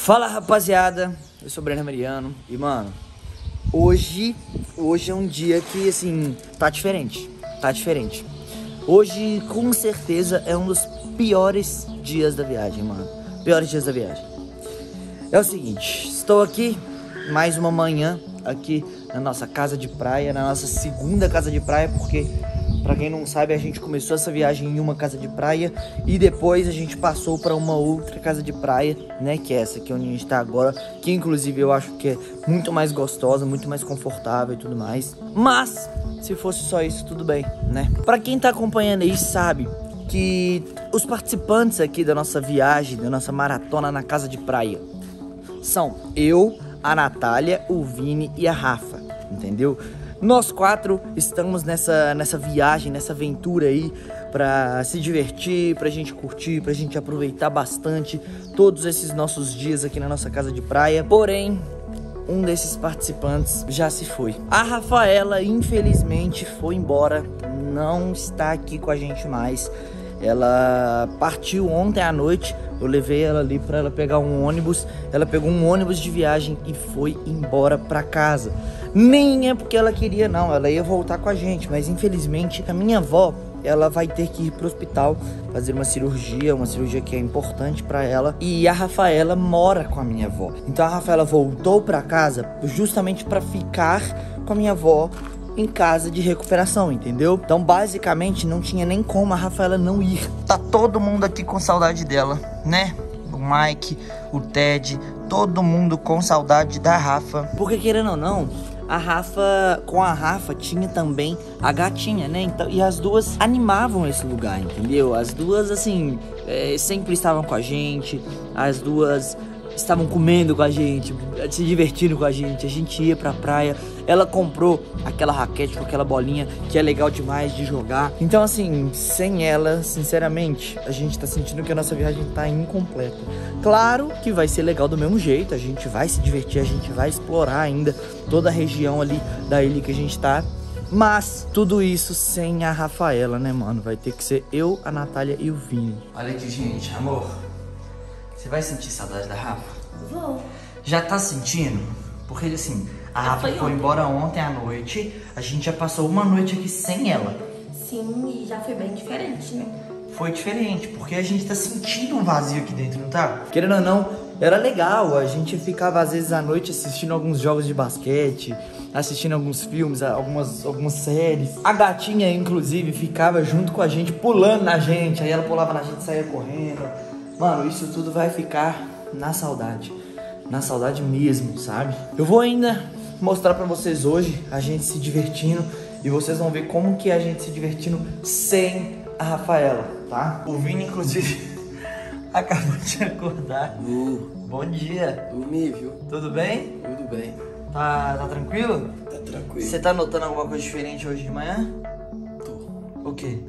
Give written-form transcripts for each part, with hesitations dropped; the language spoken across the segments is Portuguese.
Fala, rapaziada, eu sou o Breno Mariano e, mano, hoje é um dia que, assim, tá diferente. Hoje, com certeza, é um dos piores dias da viagem, mano. Piores dias da viagem. É o seguinte, estou aqui, mais uma manhã, aqui na nossa casa de praia, na nossa segunda casa de praia, porque, pra quem não sabe, a gente começou essa viagem em uma casa de praia e depois a gente passou pra uma outra casa de praia, né, que é essa aqui onde a gente tá agora, que inclusive eu acho que é muito mais gostosa, muito mais confortável e tudo mais. Mas, se fosse só isso, tudo bem, né? Pra quem tá acompanhando aí sabe que os participantes aqui da nossa viagem, da nossa maratona na casa de praia, são eu, a Natália, o Vini e a Rafa, entendeu? Nós quatro estamos nessa viagem, nessa aventura aí pra se divertir, pra gente curtir, pra gente aproveitar bastante todos esses nossos dias aqui na nossa casa de praia. Porém, um desses participantes já se foi. A Rafaela, infelizmente, foi embora, não está aqui com a gente mais. Ela partiu ontem à noite, eu levei ela ali pra ela pegar um ônibus. Ela pegou um ônibus de viagem e foi embora pra casa. Nem é porque ela queria não, ela ia voltar com a gente, mas infelizmente a minha avó, ela vai ter que ir pro hospital fazer uma cirurgia que é importante pra ela. E a Rafaela mora com a minha avó. Então a Rafaela voltou pra casa justamente pra ficar com a minha avó em casa de recuperação, entendeu? Então basicamente não tinha nem como a Rafaela não ir. Tá todo mundo aqui com saudade dela, né? O Mike, o Ted, todo mundo com saudade da Rafa. Porque querendo ou não, com a Rafa tinha também a gatinha, né? Então, e as duas animavam esse lugar, entendeu? As duas, assim, sempre estavam com a gente. As duas estavam comendo com a gente, se divertindo com a gente ia pra praia. Ela comprou aquela raquete com aquela bolinha que é legal demais de jogar. Então assim, sem ela, sinceramente, a gente tá sentindo que a nossa viagem tá incompleta. Claro que vai ser legal do mesmo jeito, a gente vai se divertir, a gente vai explorar ainda toda a região ali da ilha que a gente tá. Mas tudo isso sem a Rafaela, né, mano? Vai ter que ser eu, a Natália e o Vini. Olha aqui, gente, amor. Você vai sentir saudade da Rafa? Vou. Já tá sentindo? Porque assim, a Rafa foi embora ontem à noite. A gente já passou uma noite aqui sem ela. Sim, e já foi bem diferente, né? Foi diferente, porque a gente tá sentindo um vazio aqui dentro, não tá? Querendo ou não, era legal. A gente ficava às vezes à noite assistindo alguns jogos de basquete, assistindo alguns filmes, algumas séries. A gatinha, inclusive, ficava junto com a gente, pulando na gente. Aí ela pulava na gente e saía correndo. Mano, isso tudo vai ficar na saudade. Na saudade mesmo, sabe? Eu vou ainda mostrar pra vocês hoje a gente se divertindo. E vocês vão ver como que a gente se divertindo sem a Rafaela, tá? O Vini, inclusive, acabou de acordar. Bom dia. Dormi, viu? Tudo bem? Tudo bem. Tá tranquilo? Tá tranquilo. Você tá notando alguma coisa diferente hoje de manhã? Tô. O quê?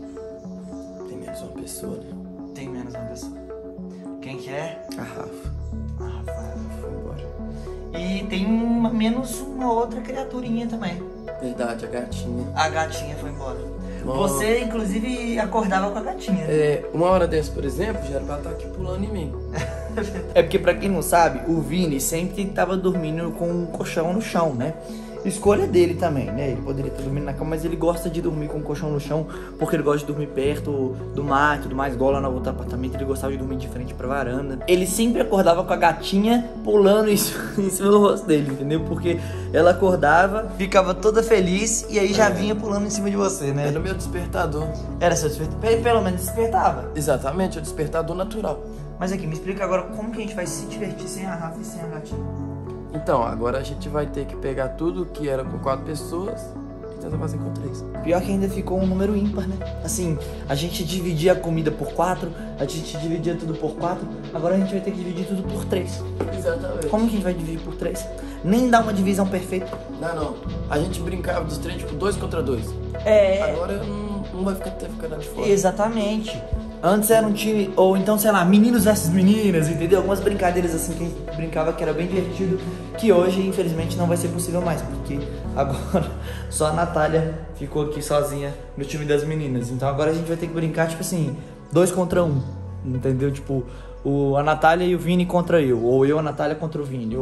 Tem menos uma pessoa, né? Tem menos uma pessoa. Quem que é? A Rafa. A Rafaela. Foi embora. E tem menos uma outra criaturinha também. Verdade, a gatinha. A gatinha foi embora. Bom. Você, inclusive, acordava com a gatinha. Uma hora dessa, por exemplo, já era pra estar aqui pulando em mim. É porque, pra quem não sabe, o Vini sempre tava dormindo com um colchão no chão, né? Escolha dele também, né? Ele poderia estar dormindo na cama, mas ele gosta de dormir com o colchão no chão, porque ele gosta de dormir perto do mar e tudo mais. Igual lá no outro apartamento, ele gostava de dormir de frente pra varanda. Ele sempre acordava com a gatinha pulando em cima do rosto dele, entendeu? Porque ela acordava, ficava toda feliz e aí já vinha pulando em cima de você, né? Era o meu despertador. Era seu despertador? Ele pelo menos despertava. Exatamente, é o despertador natural. Mas aqui, me explica agora como que a gente vai se divertir sem a Rafa e sem a gatinha. Então, agora a gente vai ter que pegar tudo que era com 4 pessoas e tentar fazer com 3. Pior que ainda ficou um número ímpar, né? Assim, a gente dividia a comida por 4, a gente dividia tudo por 4, agora a gente vai ter que dividir tudo por 3. Exatamente. Como que a gente vai dividir por 3? Nem dá uma divisão perfeita. Não. A gente brincava dos 3, tipo, 2 contra 2. Agora não vai ficar ficando de fora. Exatamente. Antes era um time, ou então, sei lá, meninos versus meninas, entendeu? Algumas brincadeiras assim que a gente brincava que era bem divertido, que hoje, infelizmente, não vai ser possível mais, porque agora só a Natália ficou aqui sozinha no time das meninas. Então agora a gente vai ter que brincar, tipo assim, 2 contra 1, entendeu? Tipo, a Natália e o Vini contra eu. Ou eu, a Natália contra o Vini.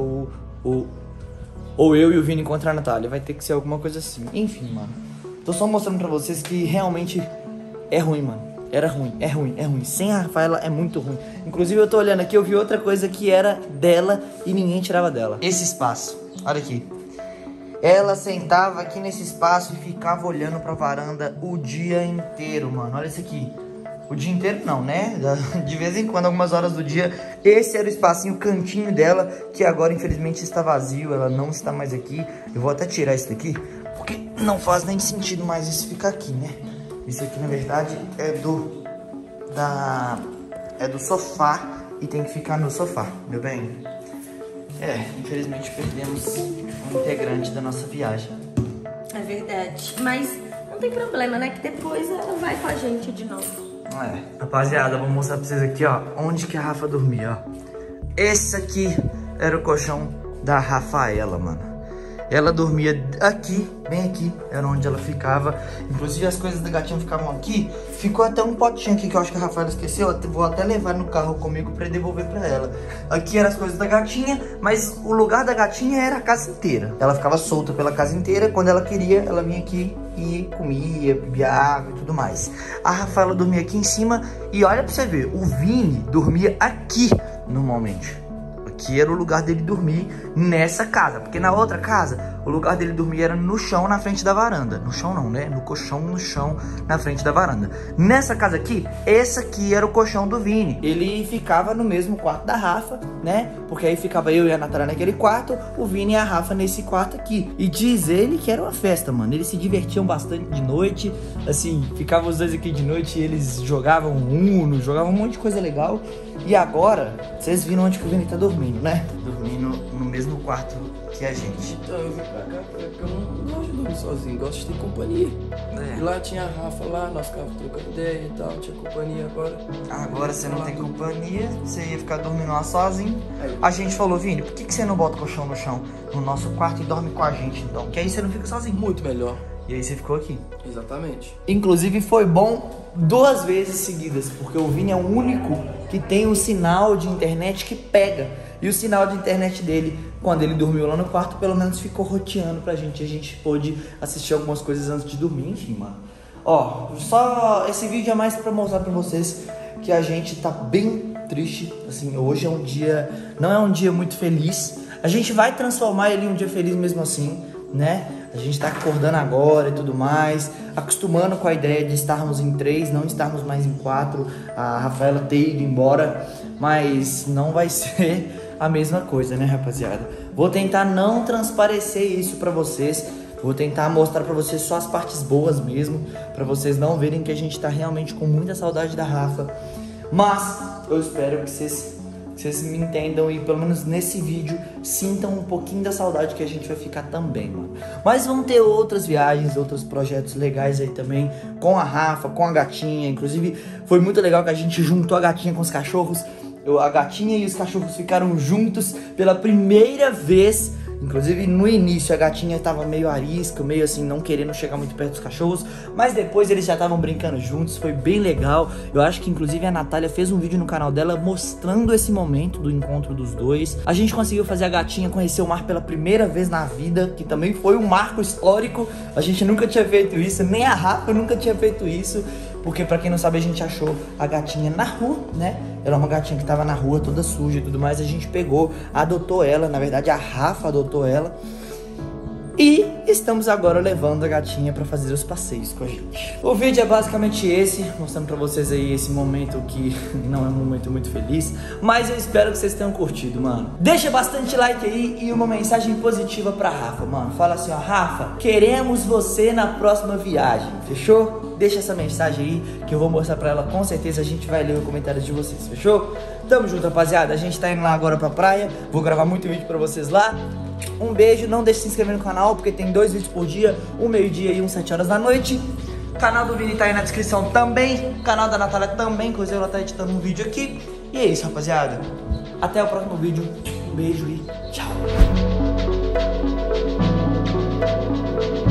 Ou eu e o Vini contra a Natália. Vai ter que ser alguma coisa assim. Enfim, mano. Tô só mostrando pra vocês que realmente é ruim, mano. Era ruim, é ruim, é ruim. Sem a Rafaela é muito ruim. Inclusive eu tô olhando aqui, eu vi outra coisa que era dela e ninguém tirava dela. Esse espaço, olha aqui. Ela sentava aqui nesse espaço e ficava olhando pra varanda o dia inteiro, mano. Olha isso aqui. O dia inteiro não, né? De vez em quando, algumas horas do dia. Esse era o espacinho, o cantinho dela, que agora infelizmente está vazio. Ela não está mais aqui. Eu vou até tirar isso daqui, porque não faz nem sentido mais isso ficar aqui, né? Isso aqui, na verdade, é do sofá e tem que ficar no sofá, meu bem. Infelizmente perdemos um integrante da nossa viagem. É verdade, mas não tem problema, né? Que depois ela vai com a gente de novo. Rapaziada, vou mostrar pra vocês aqui, ó, onde que a Rafa dormia, ó. Esse aqui era o colchão da Rafaela, mano. Ela dormia aqui, bem aqui, era onde ela ficava. Inclusive as coisas da gatinha ficavam aqui. Ficou até um potinho aqui que eu acho que a Rafaela esqueceu. Eu vou até levar no carro comigo pra devolver pra ela. Aqui eram as coisas da gatinha, mas o lugar da gatinha era a casa inteira. Ela ficava solta pela casa inteira. Quando ela queria, ela vinha aqui e comia, bebia água e tudo mais. A Rafaela dormia aqui em cima. E olha pra você ver, o Vini dormia aqui normalmente. Aqui era o lugar dele dormir nessa casa. Porque na outra casa, o lugar dele dormir era no chão, na frente da varanda. No chão não, né? No colchão, no chão, na frente da varanda. Nessa casa aqui, esse aqui era o colchão do Vini. Ele ficava no mesmo quarto da Rafa, né? Porque aí ficava eu e a Natália naquele quarto, o Vini e a Rafa nesse quarto aqui. E diz ele que era uma festa, mano. Eles se divertiam bastante de noite. Assim, ficavam os dois aqui de noite e eles jogavam Uno, jogavam um monte de coisa legal. E agora, vocês viram onde que o Vini tá dormindo, né? Dormindo no mesmo quarto que a gente. Então, eu vim pra cá porque eu não gosto de dormir sozinho, gosto de ter companhia. E lá tinha a Rafa lá, nós ficávamos trocando ideia e tal, tinha companhia agora. Agora você não tem companhia, você ia ficar dormindo lá sozinho. A gente falou, Vini, por que você não bota o colchão no chão, no nosso quarto e dorme com a gente, então? Que aí você não fica sozinho. Muito melhor. E aí você ficou aqui. Exatamente. Inclusive foi bom 2 vezes seguidas, porque o Vini é o único que tem um sinal de internet que pega. E o sinal de internet dele, quando ele dormiu lá no quarto, pelo menos ficou roteando pra gente. A gente pôde assistir algumas coisas antes de dormir, enfim, mano. Ó, só esse vídeo é mais pra mostrar pra vocês que a gente tá bem triste. Assim, hoje é um dia, não é um dia muito feliz. A gente vai transformar ele em um dia feliz mesmo assim, né? A gente tá acordando agora e tudo mais, acostumando com a ideia de estarmos em 3, não estarmos mais em 4, a Rafaela ter ido embora, mas não vai ser a mesma coisa, né, rapaziada? Vou tentar não transparecer isso pra vocês, vou tentar mostrar pra vocês só as partes boas mesmo, pra vocês não verem que a gente tá realmente com muita saudade da Rafa, mas eu espero que vocês me entendam e pelo menos nesse vídeo sintam um pouquinho da saudade que a gente vai ficar também, mano. Mas vão ter outras viagens, outros projetos legais aí também com a Rafa, com a gatinha. Inclusive foi muito legal que a gente juntou a gatinha com os cachorros. A gatinha e os cachorros ficaram juntos pela primeira vez. Inclusive no início a gatinha tava meio arisca, meio assim, não querendo chegar muito perto dos cachorros. Mas depois eles já estavam brincando juntos, foi bem legal. Eu acho que inclusive a Natália fez um vídeo no canal dela mostrando esse momento do encontro dos dois. A gente conseguiu fazer a gatinha conhecer o mar pela primeira vez na vida, que também foi um marco histórico. A gente nunca tinha feito isso, nem a Rafa nunca tinha feito isso. Porque pra quem não sabe, a gente achou a gatinha na rua, né? Era uma gatinha que tava na rua toda suja e tudo mais. A gente pegou, adotou ela, na verdade a Rafa adotou ela. E estamos agora levando a gatinha pra fazer os passeios com a gente. O vídeo é basicamente esse, mostrando pra vocês aí esse momento que não é um momento muito feliz, mas eu espero que vocês tenham curtido, mano. Deixa bastante like aí e uma mensagem positiva pra Rafa, mano. Fala assim, ó, Rafa, queremos você na próxima viagem, fechou? Deixa essa mensagem aí que eu vou mostrar pra ela, com certeza a gente vai ler os comentários de vocês, fechou? Tamo junto, rapaziada, a gente tá indo lá agora pra praia, vou gravar muito vídeo pra vocês lá. Um beijo, não deixe de se inscrever no canal, porque tem 2 vídeos por dia, um meio-dia e um 7 horas da noite. O canal do Vini tá aí na descrição também, o canal da Natália também, inclusive ela tá editando um vídeo aqui. E é isso, rapaziada. Até o próximo vídeo, um beijo e tchau.